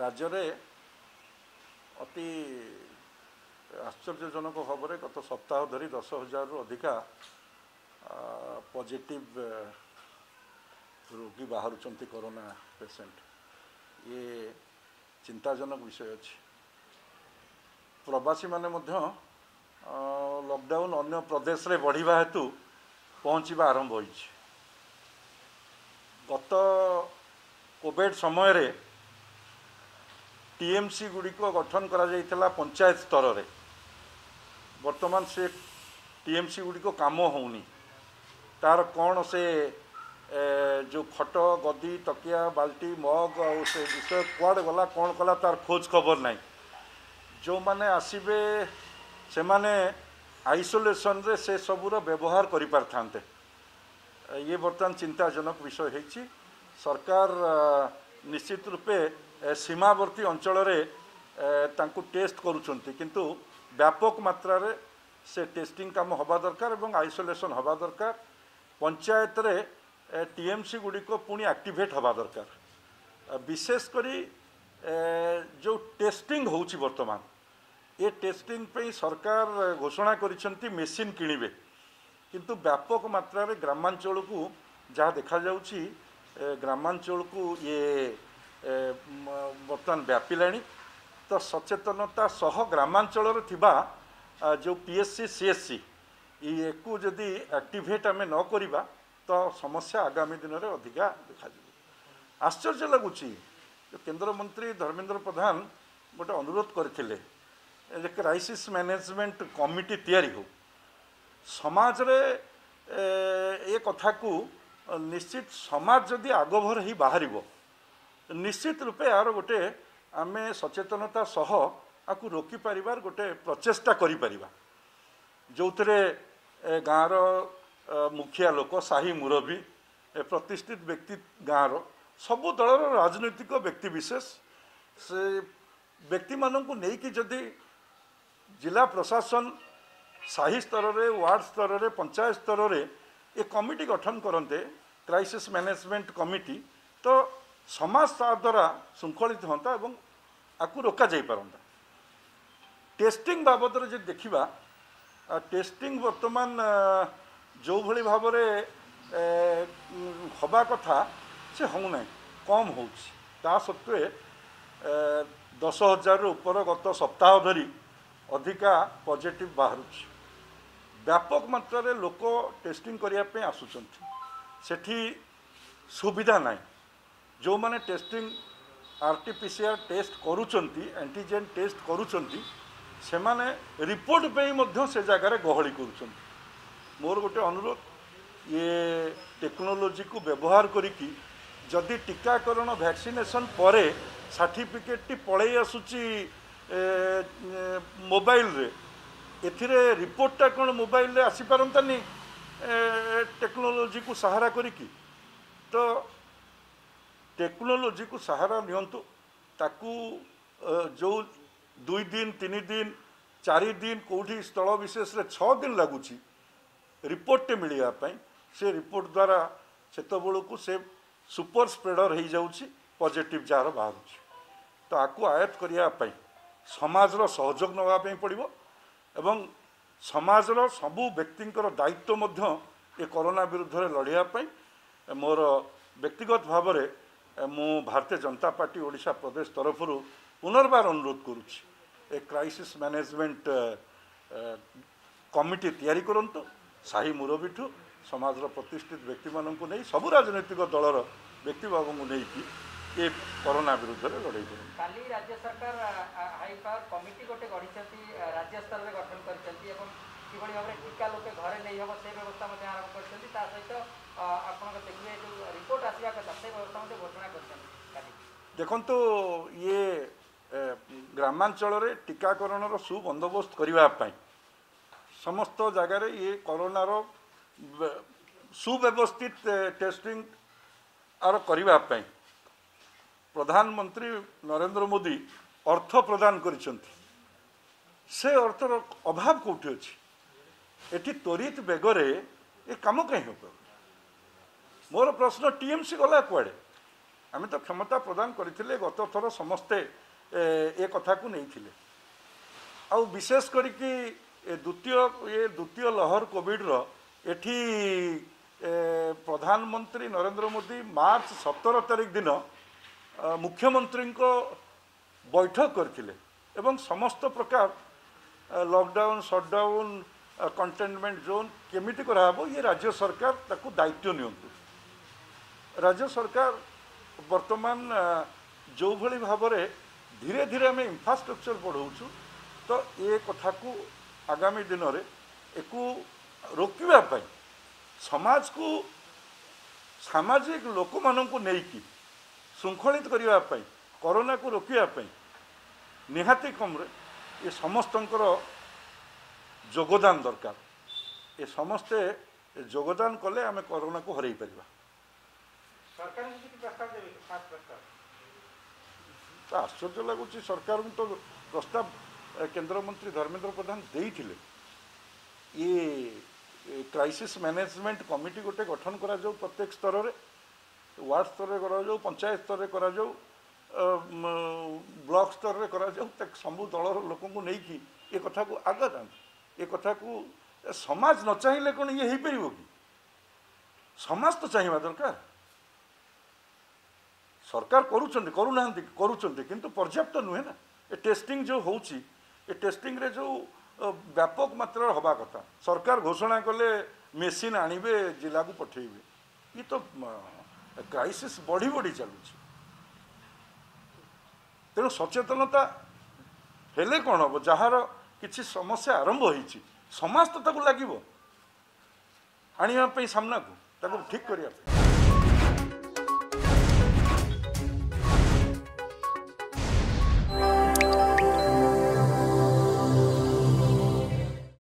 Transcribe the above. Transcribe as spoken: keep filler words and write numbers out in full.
राज्य रे अति आश्चर्यजनक भाव में गत सप्ताह धरी दस हजार रु अधिका पॉजिटिव रोगी बाहर कोरोना पेशेंट ये चिंताजनक विषय अच्छे। प्रवासी माने मध्य लॉकडाउन अन्य प्रदेश रे बढ़िबा हेतु पहुँचवा आरंभ होइछि। गत कोविड समय रे टीएमसी गुड़िक गठन करा जाइथिला पंचायत स्तर रे। वर्तमान से टीएमसी गुड़िक काम होउनी तार कौन से ए, जो खट गदी तकिया बाल्टी मग और से विषय कुआड़ गला कौन कला तार खोज खबर नहीं। जो माने आसीबे से माने आइसोलेशन रे से सबूर व्यवहार करि पारथांते। ये बर्तमान चिंताजनक विषय है। सरकार निश्चित रूपे सीमावर्ती अंचल रे तांकु टेस्ट करुचंती किंतु व्यापक मात्रा रे से टेस्टिंग काम हवा दरकार एवं आइसोलेशन हवा दरकार। पंचायत रे टीएमसी गुड़ी को पुणी एक्टिवेट हवा दरकार। विशेष करी जो टेस्टिंग होउची वर्तमान ये टेस्टिंग पे सरकार घोषणा करिसंती मेसीन किनिबे किंतु व्यापक मात्रा रे ग्रामांचल को जहाँ देखा जाउची ग्रामांचल को ये बर्तमान व्यापिलाणी। तो सचेतनता सह ग्रामांचल रे थिबा जो पीएससी सीएससी ये को जदि एक्टिवेट आमे न करिबा तो समस्या आगामी दिन में अधिका देखा। आश्चर्य लगुच केंद्र मंत्री धर्मेंद्र प्रधान गोटे अनुरोध करथिले जे क्राइसिस मैनेजमेंट कमिटी तैयारी हो समाज रे ए कथा को निश्चित समाज जदि आगभर ही बाहर निश्चित रूपे यार गोटे आमे सचेतनता सह आकु रोकी पारिबार गोटे प्रचेष्टा करि परिबा जो गाँव मुखिया लोक साही मुरबी प्रतिष्ठित व्यक्ति गाँव सबु दलर राजनैतिक व्यक्ति विशेष से व्यक्ति मानक नहीं कि जदि जिला प्रशासन साही स्तर रे वार्ड स्तर रे पंचायत स्तर रे ये कमिटी गठन करते क्राइसिस मैनेजमेंट कमिटी तो समाज ता द्वारा श्रृंखलित होता और आपको रोका जाई पारंता। टेस्टिंग बाबद रे जे देखिबा टेस्टिंग वर्तमान जो भली भाव में हवा कथा से होना कम हो सत्वे दस हजार ऊपर गत सप्ताह धरी अधिका पॉजिटिव बाहर व्यापक मात्रा रे लोक टेस्टिंग करने आसुचंती सेठी सुविधा नहीं। जो माने टेस्टिंग आरटीपीसीआर टेस्ट करुचंती एंटीजेन टेस्ट करुचंती से माने रिपोर्ट पे ही मध्य से जगार गहली करुचंती। मोर गोटे अनुरोध ये टेक्नोलोजी को व्यवहार करिकी जदि टीकाकरण वैक्सीनेशन परे सर्टिफिकेट टी पड़े आसुची मोबाइल रे एथिरे रिपोर्टटा कौन मोबाइल रे आसी पारंतानी टेक्नोलोजी को सहारा करिकी। तो टेक्नोलोजी को सहारा नियंतु ताकू जो दुई दिन तीन दिन चार दिन कौटी स्थल विशेष रे छः दिन लगुची रिपोर्ट टे मिलिया पाई से रिपोर्ट द्वारा सेतबेलू को से सुपर स्प्रेडर हो जाउची पॉजिटिव जार बाहर। तो आपको आयत्त करने समाजर सहयोग नापी पड़ो एवं समाजर सबू व्यक्तिंकर दायित्व मध्य ये कोरोना विरुद्ध लड़ाई मोर व्यक्तिगत भाव में मु भारतीय जनता पार्टी ओडिशा प्रदेश तरफ पुनर्बार अनुरोध करुच्ची ए क्राइसिस मैनेजमेंट कमिटी तैयारी करंतु साही मुरबी ठू समाजर प्रतिष्ठित व्यक्ति मानू नहीं सबू राजनैतिक दलर व्यक्ति भाव को लेकिन ये कोरोना विरुद्ध लड़ाई कर काली राज्य सरकार हाई पावर कमिटी गोटे गढ़ी राज्य स्तर में गठन करभली भाव में टीका लोके घरे नहीं हम से व्यवस्था आरंभ कर सहित आप देखिए जो रिपोर्ट आसवा कथा से व्यवस्था घोषणा कर देखु तो ये ग्रामांचल रे टीकाकरण सुबंदोबस्त करने समस्त जगार ये कोरोनार सुव्यवस्थित टेस्टिंग आर करने प्रधानमंत्री नरेंद्र मोदी अर्थ प्रदान करिसंती से अर्थर अभाव कौटी अच्छी एटी त्वरित बेगरे ये कम कहीं हो। मोर प्रश्न टीएमसी गला कुआड़े आम तो क्षमता प्रदान करते गत थर समस्ते ए कथा को नहीं थिले आ विशेष करके द्वितीय ये द्वितीय लहर कोविड रो एठी प्रधानमंत्री नरेंद्र मोदी मार्च सतर तारीख दिन मुख्यमंत्री को बैठक करथिले एवं समस्त प्रकार लॉकडाउन शटडाउन कंटेनमेंट जोन केमिति कराबो ये राज्य सरकार ताकू दायित्व नियंतु। राज्य सरकार वर्तमान जो भली भाव में धीरे धीरे आम इंफ्रास्ट्रक्चर बढ़ाऊँ तो ये कथा को आगामी दिन में एक रोकवाई समाज को सामाजिक लोक मान को लेकिन श्रृंखलित करने कोरोना को रोकवाई निहाती कम ये समस्त योगदान दरकार। ये समस्ते योगदान कले आम कोरोना को हरई पार। तो आश्चर्य लगुच सरकार तो प्रस्ताव केंद्रमंत्री धर्मेंद्र प्रधान देइथिले ये क्राइसिस मैनेजमेंट कमिटी गोटे गठन करा जाऊ प्रत्येक स्तर रे वार्ड स्तर रे करा जाऊ पंचायत स्तर रे करा जाऊ ब्लॉक स्तर रे करा जाऊ तक सबु दलर लोक को नहीं कि ये कथा को आगे जान ये कथा को समाज न चाहिए कौन ये हो पार कि समाज तो चाहिए दरकार। सरकार करुँच करूना करुँच किंतु पर्याप्त नुहे ना ये टेस्टिंग जो होची ये टेस्टिंग रे जो व्यापक मात्रा हवा कथा सरकार घोषणा कले मेसीन आणवे जिला को पठेबे ये तो क्राइसिस बढ़ी बढ़ी चलुची। तेणु सचेतनता हेले कौन हम जार किसी समस्या आरंभ होती समाज तो ताकू लगे आने सामना को ताकू ठीक करने।